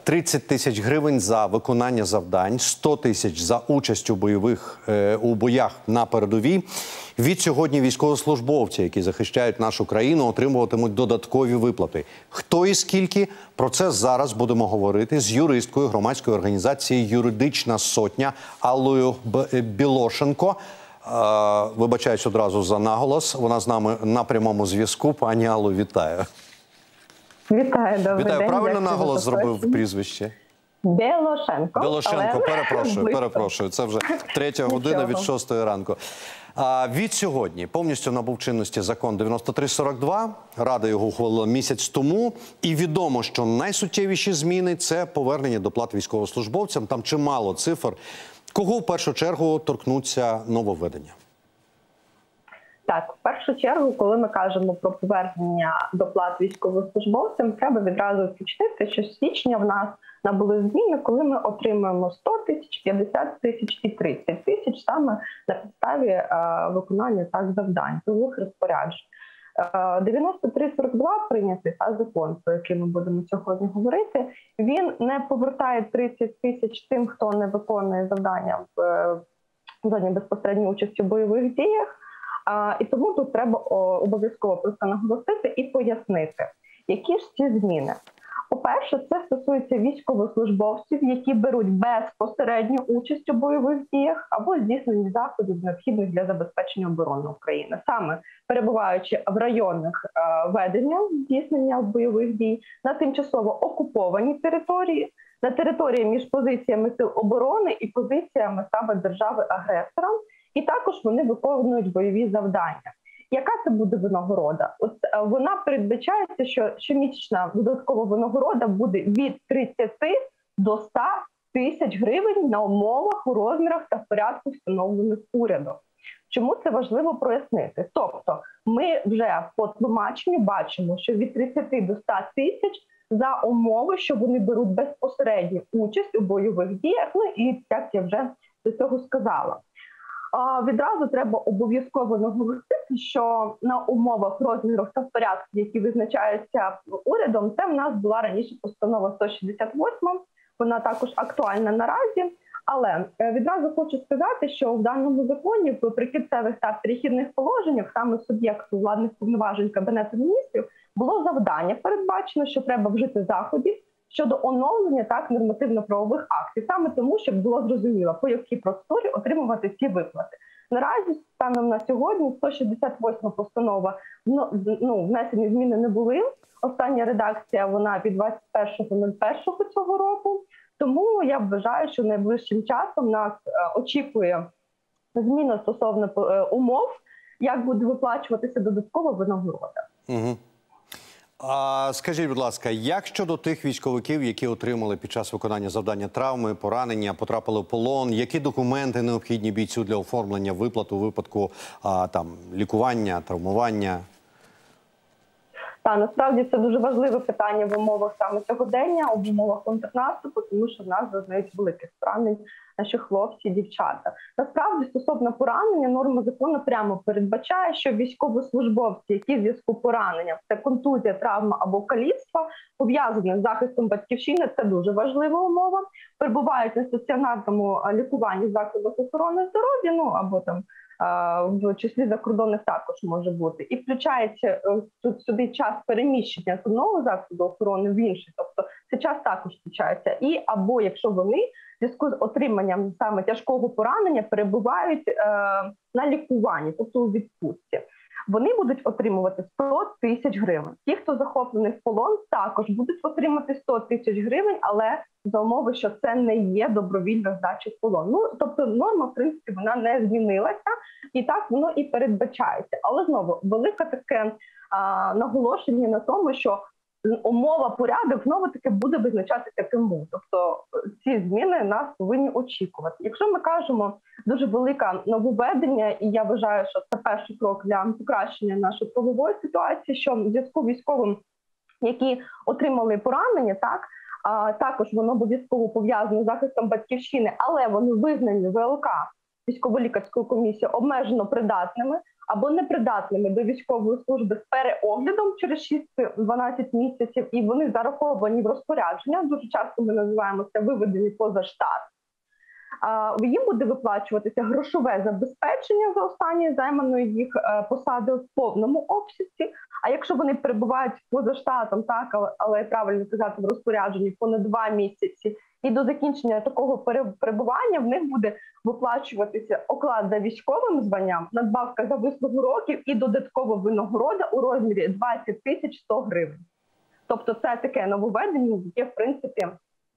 30 тисяч гривень за виконання завдань, 100 тисяч за участь у боях на передовій. Від сьогодні військовослужбовці, які захищають нашу країну, отримуватимуть додаткові виплати. Хто і скільки? Про це зараз будемо говорити з юристкою громадської організації «Юридична сотня» Аллою Білошенко. Вибачаюсь одразу за наголос. Вона з нами на прямому зв'язку. Пані Алло, вітаю. Вітаю, добрий день. Вітаю. Правильно наголос зробив прізвище? Білошенко. Білошенко, перепрошую. Це вже 3-я година від 6-ї ранку. Від сьогодні повністю набув чинності закон 9342. Рада його ухвалила місяць тому. І відомо, що найсуттєвіші зміни – це повернення доплат військовослужбовцям. Там чимало цифр. Кого в першу чергу торкнуться нововведення? Так, в першу чергу, коли ми кажемо про повернення доплат військовослужбовцям, треба відразу уточнити, що з січня в нас набули зміни, коли ми отримуємо 100 тисяч, 50 тисяч і 30 тисяч саме на підставі виконання завдань, трудових розпоряджень. 9342 прийнятий закон, про який ми будемо сьогодні говорити, він не повертає 30 тисяч тим, хто не виконує завдання в зоні безпосередньої участі в бойових діях. І тому тут треба обов'язково просто наголосити і пояснити, які ж ці зміни. По-перше, це стосується військовослужбовців, які беруть безпосередню участь у бойових діях або здійсненні заходів, необхідних для забезпечення оборони України. Саме перебуваючи в районах ведення здійснення бойових дій, на тимчасово окупованій території, на території між позиціями сил оборони і позиціями саме держави-агресора, і також вони виконують бойові завдання. Яка це буде винагорода? Вона передбачається, що щомісячна додаткова винагорода буде від 30 до 100 тисяч гривень на умовах, у розмірах та в порядку, встановлених урядом. Чому це важливо прояснити? Тобто ми вже по тлумаченню бачимо, що від 30 до 100 тисяч за умови, що вони беруть безпосередню участь у бойових діях, і як я вже до цього сказала. Відразу треба обов'язково наголосити, що на умовах, розмірах та порядку, які визначаються урядом, це в нас була раніше постанова 168, вона також актуальна наразі. Але відразу хочу сказати, що в даному законі в прикінцевих та перехідних положеннях саме суб'єкту владних повноважень Кабінету міністрів було завдання передбачено, що треба вжити заходів щодо оновлення нормативно-правових актів, саме тому, щоб було зрозуміло, по якій процедурі отримувати ці виплати. Наразі, станом на сьогодні, 168 постанова, внесені зміни не були. Остання редакція, вона від 21.01 цього року. Тому я вважаю, що найближчим часом нас очікує зміна стосовно умов, як буде виплачуватися додаткова винагорода. Угу. Скажіть, будь ласка, як щодо тих військовиків, які отримали під час виконання завдання травми, поранення, потрапили в полон, які документи необхідні бійцю для оформлення виплат у випадку лікування, травмування? Насправді це дуже важливе питання в умовах саме сьогодення, в умовах контрнаступу, тому що в нас зазнають великих поранень наші хлопці, дівчата. Насправді, стосовно поранення, норма закону прямо передбачає, що військовослужбовці, які в зв'язку поранення, це контузія, травма або каліцтво, пов'язані з захистом батьківщини, це дуже важлива умова, перебувають на стаціонарному лікуванні в закладах охорони здоров'я, або в числі закордонних також може бути. І включається сюди час переміщення з одного закладу охорони в інший. Тобто цей час також включається. І або якщо вони в зв'язку з отриманням саме тяжкого поранення перебувають на лікуванні, тобто у відпустці, вони будуть отримувати 100 тисяч гривень. Ті, хто захоплений в полон, також будуть отримати 100 тисяч гривень, але за умови, що це не є добровільна здача в полон. Тобто норма, в принципі, вона не змінилася, і так воно і передбачається. Але знову, велике таке наголошення на тому, що умова, порядок, знову-таки буде визначатися кому. Тобто ці зміни нас повинні очікувати. Якщо ми кажемо дуже велике нововведення, і я вважаю, що це перший крок для покращення нашої правової ситуації, що в зв'язку з військовим, які отримали поранення, також воно обов'язково пов'язано з захистом батьківщини, але вони визнані ВЛК, військово-лікарською комісією, обмежено придатними, або непридатними до військової служби з переоглядом через 6-12 місяців, і вони зараховані в розпорядження, дуже часто ми називаємо це виведені поза штат, їм буде виплачуватися грошове забезпечення за останньою займаною їх посадою в повному обсязі. А якщо вони перебувають поза штатом, так, але правильно казати, в розпорядженні понад 2 місяці, і до закінчення такого перебування в них буде виплачуватися оклад за військовим званням, надбавка за вислугу років і додаткова винагорода у розмірі 20 100 гривень. Тобто це таке нововведення, яке, в принципі,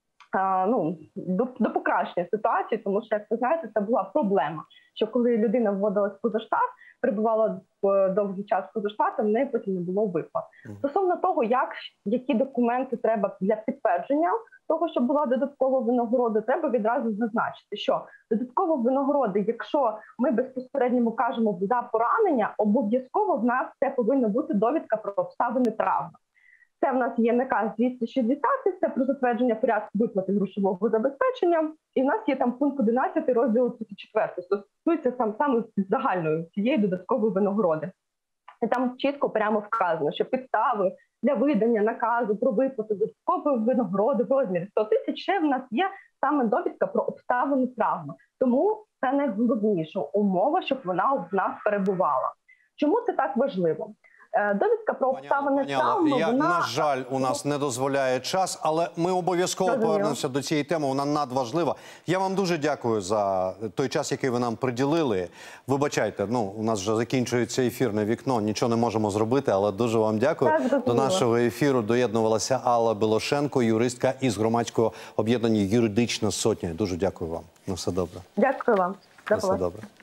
до покращення ситуації, тому що, як ви знаєте, це була проблема, що коли людина вводилась поза штат, перебувала довгий час поза штатом, в неї потім не було виплат. Стосовно того, які документи треба для підтвердження того, що була додаткова винагорода, треба відразу зазначити, що додаткова винагорода, якщо ми безпосередньо кажемо за поранення, обов'язково в нас це повинна бути довідка про обставини травми. Це в нас є наказ 260, це про затвердження порядку виплати грошового забезпечення. І в нас є там пункт 11 розділу 34, що стосується саме загальної цієї додаткової винагороди. І там чітко прямо вказано, що підстави для видання наказу про виплату додаткової винагороди в розмірі 100 000 ще в нас є саме довідка про обставини травми. Тому це найголовніша умова, щоб вона в нас перебувала. Чому це так важливо? Довідка про обставини травми, на жаль, у нас не дозволяє час, але ми обов'язково повернемося до цієї теми, вона надважлива. Я вам дуже дякую за той час, який ви нам приділили. Вибачайте, у нас вже закінчується ефірне вікно, нічого не можемо зробити, але дуже вам дякую. До нашого ефіру доєднувалася Алла Білошенко, юристка із громадського об'єднання «Юридична сотня». Дуже дякую вам. На все добре. Дякую вам. На все добре.